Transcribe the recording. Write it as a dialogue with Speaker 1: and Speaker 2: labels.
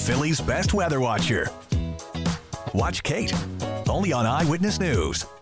Speaker 1: Philly's best weather watcher. Watch Kate, only on Eyewitness News.